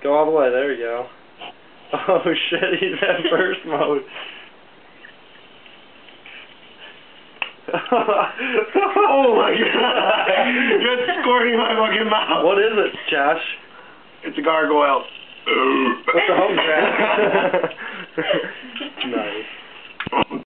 Go all the way. There you go. Oh shit, he's in burst mode. Oh my god! You're squirting my fucking mouth. What is it, Josh? It's a gargoyle. What's the home crap? Nice.